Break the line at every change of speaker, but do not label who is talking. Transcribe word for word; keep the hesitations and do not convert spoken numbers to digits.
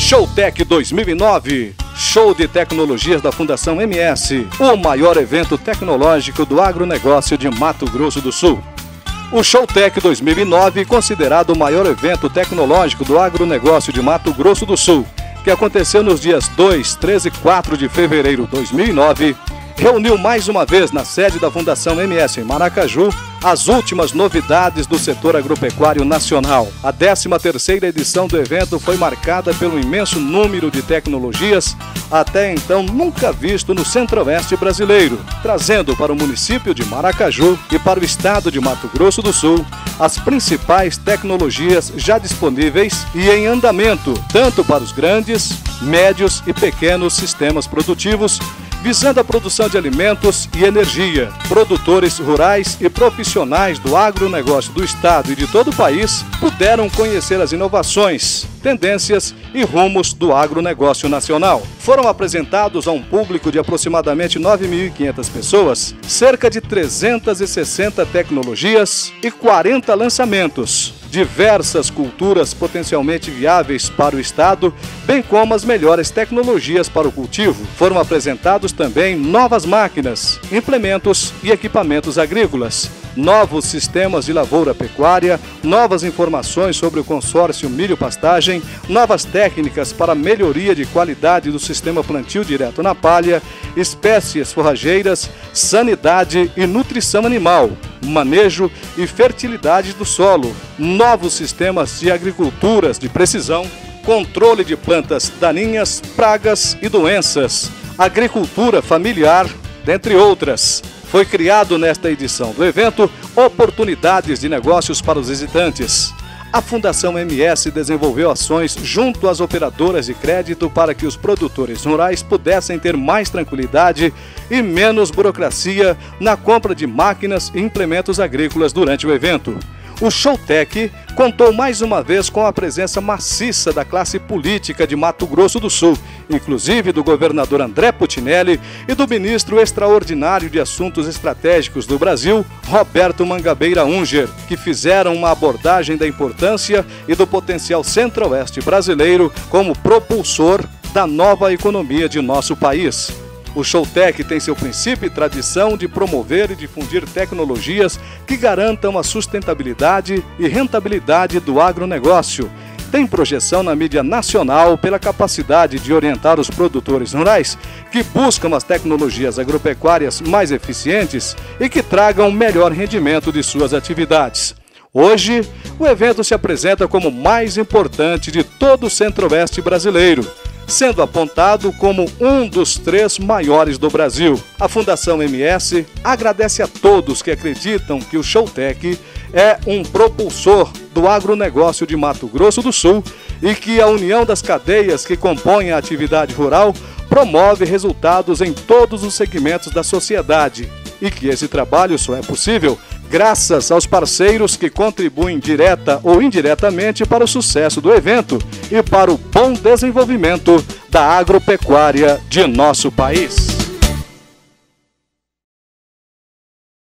Showtech dois mil e nove, show de tecnologias da Fundação M S, o maior evento tecnológico do agronegócio de Mato Grosso do Sul. O Showtech dois mil e nove, considerado o maior evento tecnológico do agronegócio de Mato Grosso do Sul, que aconteceu nos dias dois, três e quatro de fevereiro de dois mil e nove, reuniu mais uma vez na sede da Fundação M S em Maracaju as últimas novidades do setor agropecuário nacional. A décima terceira edição do evento foi marcada pelo imenso número de tecnologias até então nunca visto no centro-oeste brasileiro, trazendo para o município de Maracaju e para o estado de Mato Grosso do Sul as principais tecnologias já disponíveis e em andamento, tanto para os grandes, médios e pequenos sistemas produtivos, visando a produção de alimentos e energia. Produtores rurais e profissionais do agronegócio do estado e de todo o país puderam conhecer as inovações, tendências e rumos do agronegócio nacional. Foram apresentados a um público de aproximadamente nove mil e quinhentas pessoas, cerca de trezentas e sessenta tecnologias e quarenta lançamentos. Diversas culturas potencialmente viáveis para o estado, bem como as melhores tecnologias para o cultivo. Foram apresentados também novas máquinas, implementos e equipamentos agrícolas, novos sistemas de lavoura pecuária, novas informações sobre o consórcio milho-pastagem, novas técnicas para melhoria de qualidade do sistema plantio direto na palha, espécies forrageiras, sanidade e nutrição animal, manejo e fertilidade do solo, novos sistemas de agriculturas de precisão, controle de plantas daninhas, pragas e doenças, agricultura familiar, dentre outras. Foi criado nesta edição do evento oportunidades de negócios para os visitantes. A Fundação M S desenvolveu ações junto às operadoras de crédito para que os produtores rurais pudessem ter mais tranquilidade e menos burocracia na compra de máquinas e implementos agrícolas durante o evento. O Showtech contou mais uma vez com a presença maciça da classe política de Mato Grosso do Sul, inclusive do governador André Putinelli e do ministro extraordinário de Assuntos Estratégicos do Brasil, Roberto Mangabeira Unger, que fizeram uma abordagem da importância e do potencial centro-oeste brasileiro como propulsor da nova economia de nosso país. O Showtech tem seu princípio e tradição de promover e difundir tecnologias que garantam a sustentabilidade e rentabilidade do agronegócio. Tem projeção na mídia nacional pela capacidade de orientar os produtores rurais que buscam as tecnologias agropecuárias mais eficientes e que tragam melhor rendimento de suas atividades. Hoje, o evento se apresenta como o mais importante de todo o centro-oeste brasileiro, sendo apontado como um dos três maiores do Brasil. A Fundação M S agradece a todos que acreditam que o Showtech é um propulsor do agronegócio de Mato Grosso do Sul e que a união das cadeias que compõem a atividade rural promove resultados em todos os segmentos da sociedade e que esse trabalho só é possível graças aos parceiros que contribuem direta ou indiretamente para o sucesso do evento e para o bom desenvolvimento da agropecuária de nosso país.